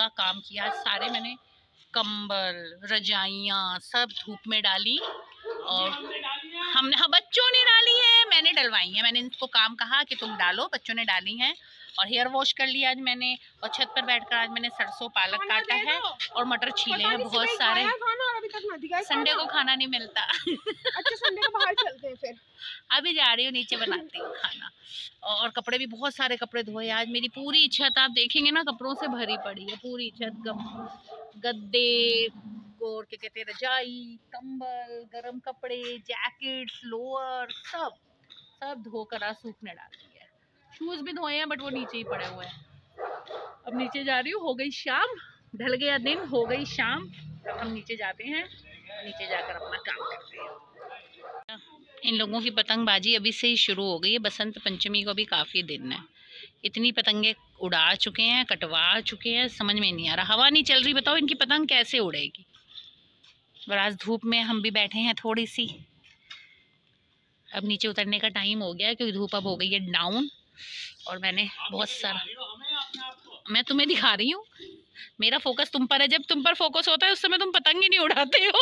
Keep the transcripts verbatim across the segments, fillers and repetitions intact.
पूरा काम किया। सारे मैंने कंबल रजाइयाँ सब धूप में डाली और हमने हाँ बच्चों ने डाली है, मैंने डलवाई है। मैंने इनको काम कहा कि तुम डालो, बच्चों ने डाली हैं। और हेयर वॉश कर लिया आज मैंने, और छत पर बैठकर आज मैंने सरसों पालक काटा है और मटर छीले हैं बहुत सारे। संडे को खाना नहीं मिलता। अच्छा संडे को बाहर चलते हैं फिर। अभी जा रही हूँ नीचे बनाती हूँ खाना। और कपड़े भी बहुत सारे कपड़े धोए आज। मेरी पूरी छत आप देखेंगे ना कपड़ों से भरी पड़ी है पूरी छत। गद्दे और क्या कहते हैं रजाई, कंबल, गरम कपड़े, जैकेट्स, लोअर सब सब धोकर आज सूखने डाल दिए। शूज भी धोए हैं बट वो नीचे ही पड़े हुए हैं। अब नीचे जा रही हूँ, हो गई शाम, ढल गया दिन, हो गई शाम। अब हम नीचे जाते हैं, नीचे जाकर अपना काम करते हैं। इन लोगों की पतंगबाजी अभी से ही शुरू हो गई है। बसंत पंचमी को भी काफ़ी दिन है। इतनी पतंगे उड़ा चुके हैं, कटवा चुके हैं, समझ में नहीं आ रहा। हवा नहीं चल रही, बताओ इनकी पतंग कैसे उड़ेगी। और आज धूप में हम भी बैठे हैं थोड़ी सी। अब नीचे उतरने का टाइम हो गया है क्योंकि धूप अब हो गई है डाउन। और मैंने बहुत सारा, मैं तुम्हें दिखा रही हूँ, मेरा फोकस तुम पर है। जब तुम पर फोकस होता है उस समय तुम पतंग ही नहीं उड़ाते हो।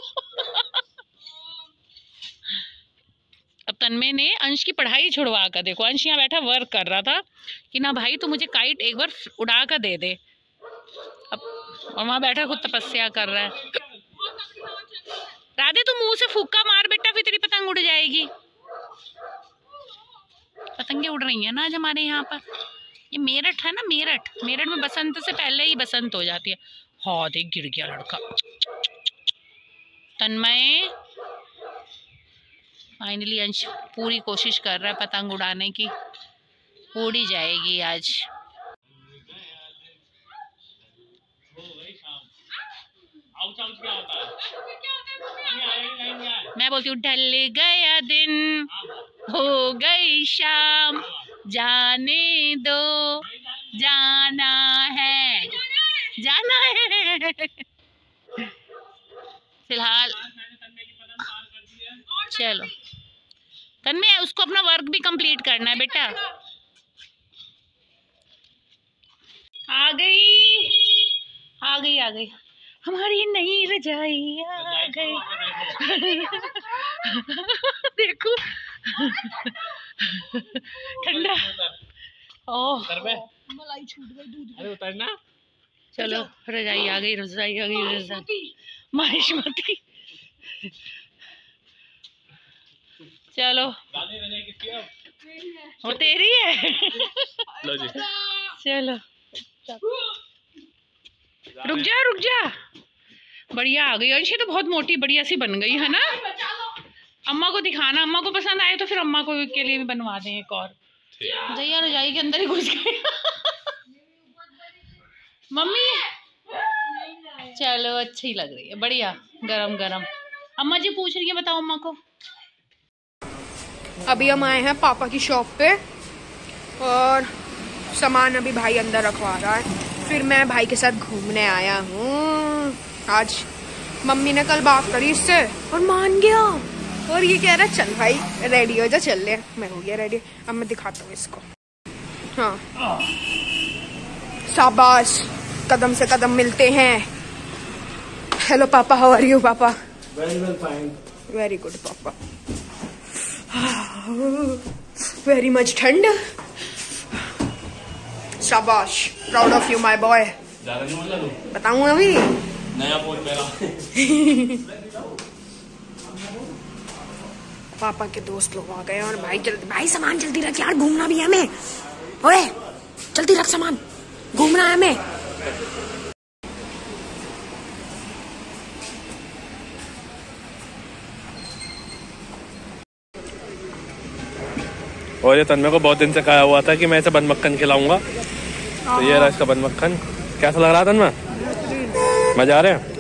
अब तन्मय ने अंश की पढ़ाई छुड़वा कर, देखो अंश यहाँ बैठा वर्क कर रहा था कि ना भाई तू मुझे काइट एक बार उड़ा कर दे दे। अब और वहाँ बैठा खुद तपस्या कर रहा है। राधे तू मुंह से फूका मार बेटा, फिर तेरी पतंग उड़ जाएगी। पतंगे उड़ रही हैं ना आज हमारे यहाँ पर। ये मेरठ है ना, मेरठ मेरठ में बसंत से पहले ही बसंत हो जाती है। हाँ देख गिर गया लड़का। तन्मय फाइनली अंश पूरी कोशिश कर रहा है पतंग उड़ाने की, उड़ी जाएगी आज। मैं बोलती हूँ ढल गया दिन, हो गई शाम, जाने दो, जाना है, जाना है। फिलहाल चलो तन्मय उसको अपना वर्क भी कंप्लीट करना है बेटा। आ गई आ गई आ गई हमारी नई रजाई आ गई। देखो ठंडा। ओह मलाई छूट गई दूध। अरे उतरना। चलो रजाई आ गई, रजाई आ गई, रजाई माहिष्मती। चलो वो तेरी है। लो जी। चलो रुक जा रुक जा। बढ़िया आ गई अंशी तो बहुत मोटी बढ़िया सी बन गई है ना। अम्मा को दिखाना, अम्मा को पसंद आए तो फिर अम्मा को के लिए भी बनवा दें एक और। जया रजाई के अंदर ही घुस गई। मम्मी चलो अच्छी लग रही है, बढ़िया गरम गरम। अम्मा जी पूछ रही है, बताओ अम्मा को। अभी हम आए हैं पापा की शॉप पे और सामान अभी भाई अंदर रखवा रहा है। फिर मैं भाई के साथ घूमने आया हूँ आज। मम्मी ने कल बात करी इससे और मान गया और ये कह रहा है चल भाई रेडी हो जा, चल ले। मैं हो गया रेडी। अब मैं दिखाता हूँ इसको। हाँ शाबाश, कदम से कदम मिलते हैं। Hello papa, how are you papa? Very well fine. Very good papa. Very much ठंड। शाबाश, proud of you my boy. बताऊँ अभी नया फोन मेरा। पापा के दोस्त लोग आ गए और भाई जल्दी, भाई सामान जल्दी रख यार, घूमना भी है हमें। ओए जल्दी रख सामान, घूमना है हमें। और ये तन्मय को बहुत दिन से कहा हुआ था कि मैं इसे बन मक्खन खिलाऊंगा, तो ये रहा इसका बन मक्खन। कैसा लग रहा है तन्मय? मजा आ रहा है?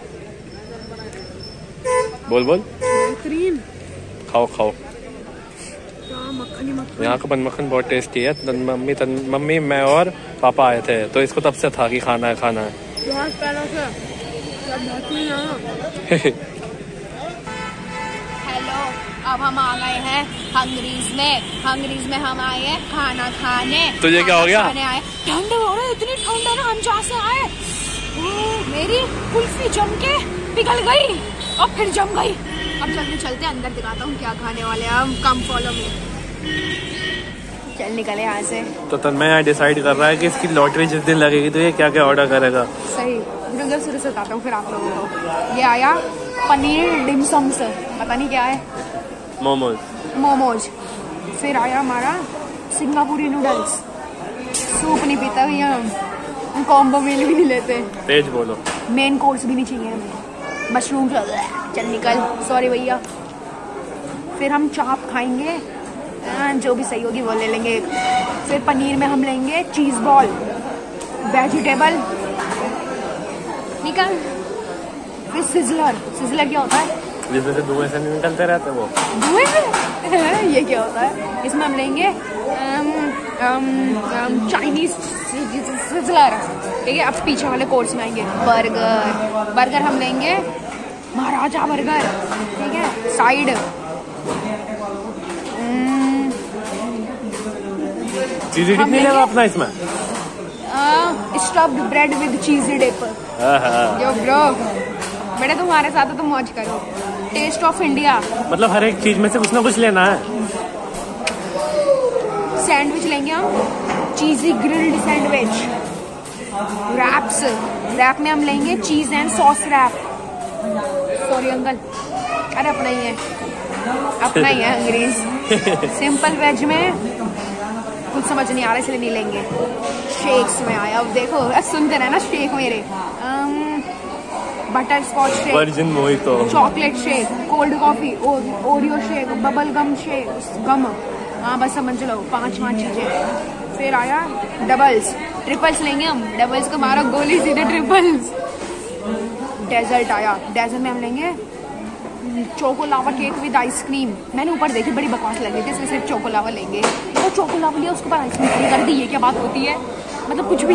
बोल बोल। बेहतरीन। खाओ खाओ। मक्खनी मक्खन। यहाँ का बन मक्खन बहुत टेस्टी है। तन मम्मी तन मम्मी मैं और पापा आए थे तो इसको तब से था कि खाना है खाना है। बहुत पहले से। हेलो, अब हम आ गए हैं हंगरीज में। हंगरीज में हम आए हैं खाना खाने। तो ये क्या हो गया? ठंड हो रहा है, इतनी ठंड है ना, हम जहाँ से आए मेरी कुल्फी जम के पिघल गई और फिर जम गई। अब चलते चलते अंदर दिखाता हूँ क्या खाने वाले हैं हम। कम फॉलो में चल निकले यहाँ से। तो तन्मय यहाँ डिसाइड कर रहा है कि इसकी लॉटरी जिस दिन लगेगी तो ये क्या क्या ऑर्डर करेगा। सही, जल्दी शुरू से बताता हूँ फिर आप लोगों को। ये आया पनीर डिमसम से, पता नहीं क्या है, मोमोज मोमोज। फिर आया हमारा सिंगापुरी नूडल्स। सूप नहीं पीता भैया हम, कॉम्बो मील भी नहीं लेते। तेज बोलो। मेन कोर्स भी नहीं चाहिए हमें, मशरूम चल निकल, सॉरी भैया। फिर हम चाप खाएंगे, जो भी सही होगी वो ले लेंगे। फिर पनीर में हम लेंगे चीज़ बॉल, वेजिटेबल निकल। फिर सिजलर, सिजलर क्या होता है? जिसमें से धुएं से निकलते रहते वो धुएं से ये क्या होता है? इसमें हम लेंगे चाइनीज सिजलर, ठीक है। अब पीछे वाले कोर्स में आएंगे बर्गर। बर्गर हम लेंगे महाराजा बर्गर, ठीक है। साइड चीज़ी कितनी लेगा अपना इसमें? Stuffed bread with cheesy dip. Yo bro, बेटा तुम्हारे साथ तो तुम मौज करो। टेस्ट ऑफ इंडिया, मतलब हर एक चीज में से कुछ ना कुछ लेना है। सैंडविच लेंगे हम, cheesy grilled sandwich. Wraps, wrap में हम लेंगे cheese and sauce wrap. Sorry uncle, अरे अपना ही है, अपना ही है अंग्रेज। सिंपल वेज में कुछ समझ नहीं आ रहा इसलिए नहीं लेंगे। शेक्स में आया, अब देखो सुनते रहना शेक मेरे। Butterscotch shake, virgin mojito, chocolate shake, cold coffee, Oreo shake, bubble gum shake, gum, हाँ बस समझ लो पांच पांच चीजें। फिर आया डबल्स, ट्रिपल्स लेंगे हम, डबल्स को मारो गोली सीधे ट्रिपल्स। डेजर्ट आया, डेजर्ट में हम लेंगे choco lava cake with ice cream. मैंने ऊपर देखी बड़ी बकवास लग रही थी, इसलिए सिर्फ चोको लावा लेंगे। तो चोको लावा लिया, उसके बाद आइसक्रीम खाली कर दी, ये क्या बात होती है? मतलब कुछ भी।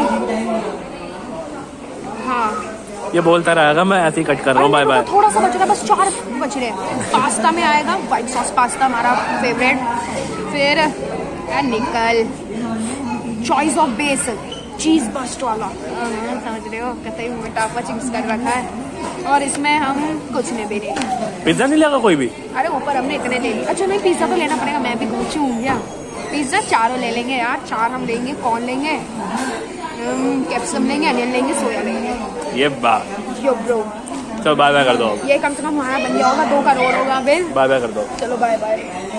हाँ ये बोलता रहेगा, मैं ऐसे ही कट कर रहा हूँ। Bye bye. थोड़ा सा बच रहा, बस चार बच रहे हैं। पास्ता में आएगा व्हाइट सॉस पास्ता, हमारा फेवरेट। फिर निकल choice of base, cheese burst वाला, समझ रहे हो, कतई मोटापा चिप्स कर रखा है। और इसमें हम कुछ नहीं भी नहीं। पिज्जा नहीं लगा कोई भी? अरे ऊपर हमने इतने ले लिए। अच्छा नहीं, पिज्जा तो लेना पड़ेगा, मैं भी पूछी हूँ क्या। पिज्जा चारों ले लेंगे यार, चार हम लेंगे। कॉर्न लेंगे, कैप्सिकम लेंगे, अनियन लेंगे, सोया लेंगे। ये बात यो ब्रो, चलो बाय बाय कर दो। ये कम से कम हमारा बन गया होगा, दो करोड़ होगा बिल। बाय बाय कर दो। चलो बाय बाय।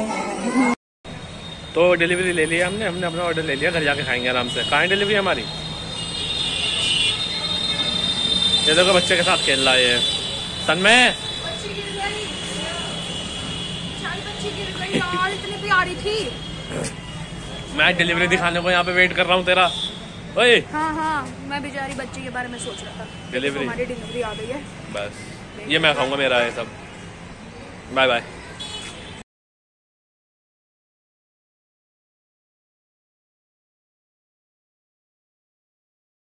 तो डिलीवरी ले लिया हमने, हमने अपना ऑर्डर ले लिया, घर जाके खाएंगे आराम से। कहाँ है डिलीवरी हमारी? ये देखो बच्चे के साथ खेल रहा है तन्मय। इतनी प्यारी थी। मैं डिलीवरी दिखाने को यहाँ पे वेट कर रहा हूँ तेरा। ओए हाँ हाँ, मैं बेचारी बच्चे के बारे में सोच रहा था। डिलीवरी, हमारी डिलीवरी आ गई है। बस ये मैं खाऊंगा, मेरा है सब। Bye bye.